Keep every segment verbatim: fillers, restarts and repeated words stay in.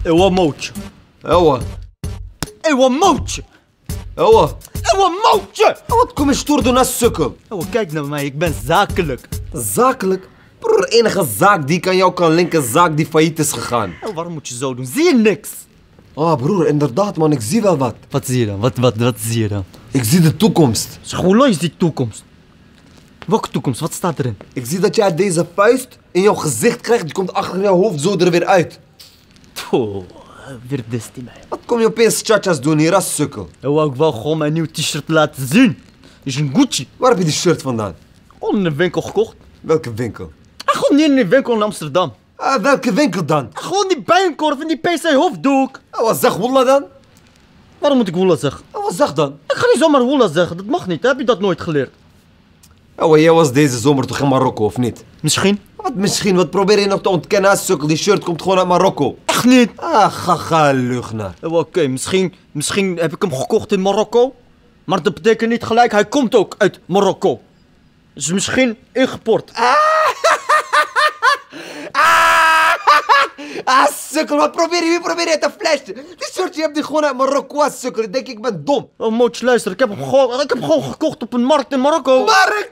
ايوا موتش. ايوا ايوا موتش. ايوا ايوا موtje. Wat kom je stoer doen als sukkel? Ewa, kijk naar mij, ik ben zakelijk. Zakelijk? Broer, enige zaak die ik aan jou kan linken, zaak die failliet is gegaan. Ewa, waarom moet je zo doen? Zie je niks? Ah, broer, inderdaad man, ik zie wel wat. Wat zie je dan? Wat, wat, wat zie je dan? Ik zie de toekomst. Schoollo is die toekomst. Welke toekomst? Wat staat erin? Ik zie dat jij deze vuist in jouw gezicht krijgt, die komt achter jouw hoofd zo er weer uit. Oh, weer dist hij mij. Wat kom je opeens chachas doen hier als sukkel? Ewa, ik wou gewoon mijn nieuw t-shirt laten zien. Is een Gucci. Waar heb je die shirt vandaan? Gewoon in een winkel gekocht. Welke winkel? Ah, gewoon niet in een winkel in Amsterdam. Ah, welke winkel dan? Ah, gewoon die bijenkorf en die P C hoofddoek. Ah, wat zeg Wallah dan? Waarom moet ik woela zeggen? Ah, wat zeg dan? Ik ga niet zomaar woela zeggen, dat mag niet. Heb je dat nooit geleerd? Oh, jij was deze zomer toch in Marokko, of niet? Misschien. Wat misschien? Wat probeer je nog te ontkennen als sukkel? Die shirt komt gewoon uit Marokko. Echt niet. Ah, gaga leugenaar. Oké, okay, misschien, misschien heb ik hem gekocht in Marokko. Maar dat betekent niet gelijk, hij komt ook uit Marokko. Dus misschien ingeport. Ah, ah sukkel, wat probeer je? Wie probeer je te flashen? Die shirt je hebt die gewoon uit Marokko, ah, sukkel. Ik denk ik ben dom. Oh, mootje, luister, ik heb hem gewoon, ik heb hem gewoon gekocht op een markt in Marokko. Mark!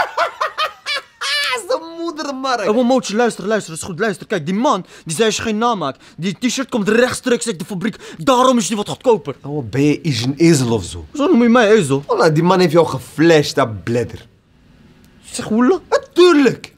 Zijn moeder, Mark. Oh, mootje, luister, luister, dat is goed, luister. Kijk, die man, die zei als je geen naam maakt. Die t-shirt komt rechtstreeks uit de fabriek. Daarom is die wat goedkoper. Oh, ben je is een ezel of zo? Zo noem je mij ezel. Wallah, die man heeft jou geflasht, dat bladder. Zeg, woela? Natuurlijk.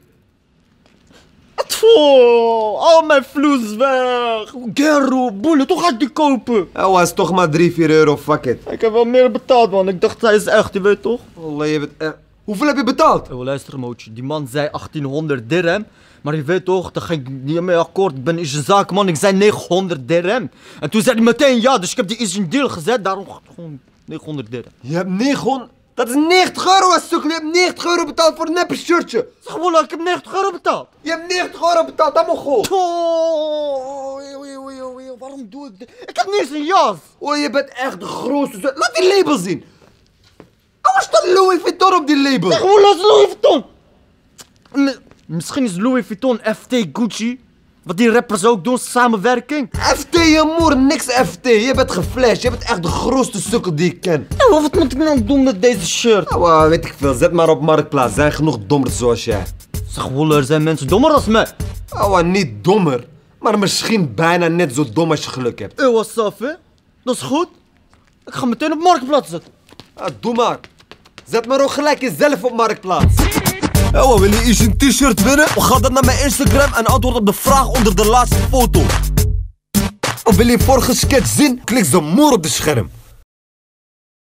Tfoh, al mijn vloes is weg. Gero, boele, toch ga ik die kopen. Hij was toch maar drie, vier euro, fuck it. Ik heb wel meer betaald, man. Ik dacht, hij is echt, je weet toch? Wallah, je bent echt... Hoeveel heb je betaald? Oh, luister, mootje. Die man zei achttienhonderd dirham. Maar je weet toch, daar ging ik niet mee akkoord. Ik ben is een zaakman, ik zei negenhonderd dirham. En toen zei hij meteen ja, dus ik heb die is een deal gezet. Daarom gewoon negenhonderd dirham. Je hebt negenhonderd... Dat is negentig euro, als sukkel. Je hebt negentig euro betaald voor een neppe shirtje. Zeg, wallah, ik heb negentig euro betaald. Je hebt negentig euro betaald, dat mag gewoon. Oh, waarom doe ik dit? Ik heb niet eens een jas. Oh, je bent echt de grootste... Laat die label zien. Oh, wat staat Louis Vuitton op die label? Zeg, wallah, is Louis Vuitton. Misschien is Louis Vuitton F T Gucci. Wat die rappers ook doen, samenwerking. F T, je moer, niks F T. Je bent geflasht. Je bent echt de grootste sukkel die ik ken. Ja, maar wat moet ik nou doen met deze shirt? Oh, weet ik veel. Zet maar op Marktplaats. Er zijn genoeg dommers zoals jij. Zeg, wallah, er zijn mensen dommer als mij. Oh, niet dommer. Maar misschien bijna net zo dom als je geluk hebt. Eh, what's up, hè? Dat is goed. Ik ga meteen op Marktplaats zetten. Ah, doe maar. Zet maar ook gelijk jezelf op Marktplaats. Oh, wil je iets een t-shirt winnen? Ga dan naar mijn Instagram en antwoord op de vraag onder de laatste foto. Of wil je vorige sketch zien? Klik zo moer op het scherm.